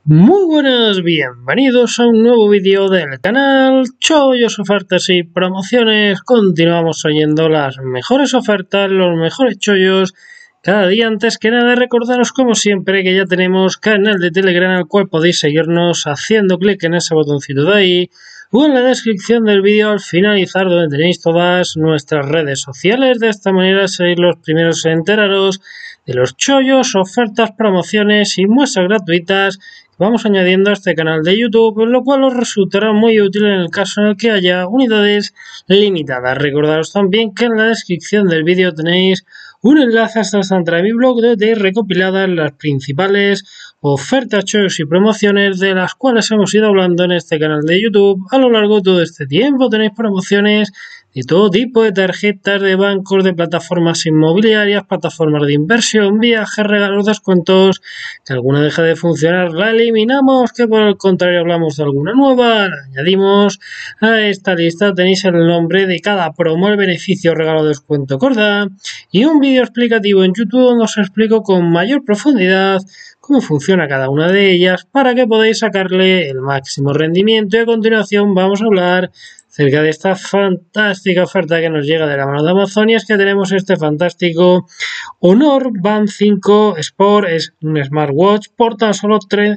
Muy buenas, bienvenidos a un nuevo vídeo del canal Chollos, ofertas y promociones. Continuamos oyendo las mejores ofertas, los mejores chollos cada día. Antes que nada, recordaros como siempre que ya tenemos canal de Telegram al cual podéis seguirnos haciendo clic en ese botoncito de ahí o en la descripción del vídeo al finalizar, donde tenéis todas nuestras redes sociales. De esta manera seréis los primeros en enteraros de los chollos, ofertas, promociones y muestras gratuitas vamos añadiendo a este canal de YouTube, lo cual os resultará muy útil en el caso en el que haya unidades limitadas. Recordaros también que en la descripción del vídeo tenéis un enlace hasta el Santra de mi blog donde tenéis recopiladas las principales ofertas, chollos y promociones de las cuales hemos ido hablando en este canal de YouTube a lo largo de todo este tiempo. Tenéis promociones de todo tipo de tarjetas de bancos, de plataformas inmobiliarias, plataformas de inversión, viajes, regalos, descuentos. Que alguna deja de funcionar, la eliminamos, que por el contrario hablamos de alguna nueva, la añadimos a esta lista. Tenéis el nombre de cada promo, el beneficio, regalo, descuento, corda y un vídeo explicativo en YouTube donde os explico con mayor profundidad cómo funciona cada una de ellas para que podáis sacarle el máximo rendimiento. Y a continuación vamos a hablar acerca de esta fantástica oferta que nos llega de la mano de Amazon, y es que tenemos este fantástico Honor Band 5 Sport, es un smartwatch por tan solo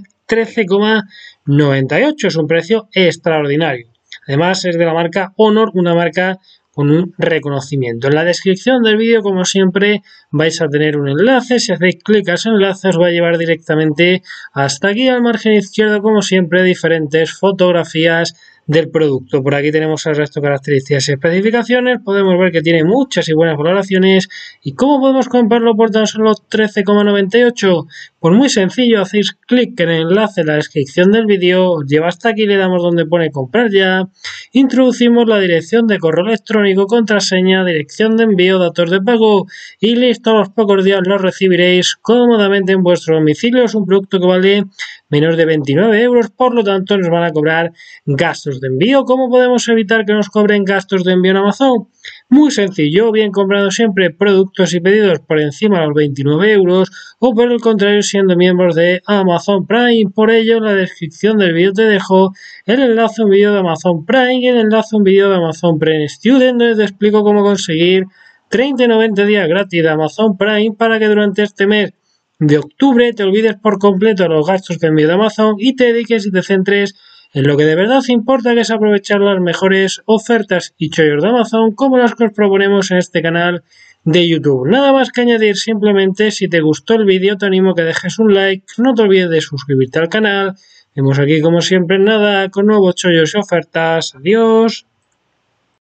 13,98, es un precio extraordinario. Además es de la marca Honor, una marca con un reconocimiento. En la descripción del vídeo, como siempre, vais a tener un enlace. Si hacéis clic a ese enlace os va a llevar directamente hasta aquí al margen izquierdo, como siempre, diferentes fotografías del producto. Por aquí tenemos el resto de características y especificaciones. Podemos ver que tiene muchas y buenas valoraciones. ¿Y cómo podemos comprarlo por tan solo 13,98? Pues muy sencillo, hacéis clic en el enlace en la descripción del vídeo, os lleva hasta aquí, le damos donde pone comprar ya, introducimos la dirección de correo electrónico, contraseña, dirección de envío, datos de pago y listo. A los pocos días lo recibiréis cómodamente en vuestro domicilio. Es un producto que vale menos de 29 euros, por lo tanto nos van a cobrar gastos de envío. ¿Cómo podemos evitar que nos cobren gastos de envío en Amazon? Muy sencillo, bien comprando siempre productos y pedidos por encima de los 29 euros o por el contrario siendo miembros de Amazon Prime. Por ello en la descripción del vídeo te dejo el enlace a un vídeo de Amazon Prime y el enlace a un vídeo de Amazon Prime Student donde te explico cómo conseguir 30 y 90 días gratis de Amazon Prime para que durante este mes de octubre te olvides por completo los gastos de envío de Amazon y te dediques y te centres en lo que de verdad importa, que es aprovechar las mejores ofertas y chollos de Amazon como las que os proponemos en este canal de YouTube. Nada más que añadir, simplemente si te gustó el vídeo te animo a que dejes un like, no te olvides de suscribirte al canal. Vemos aquí como siempre nada con nuevos chollos y ofertas. Adiós.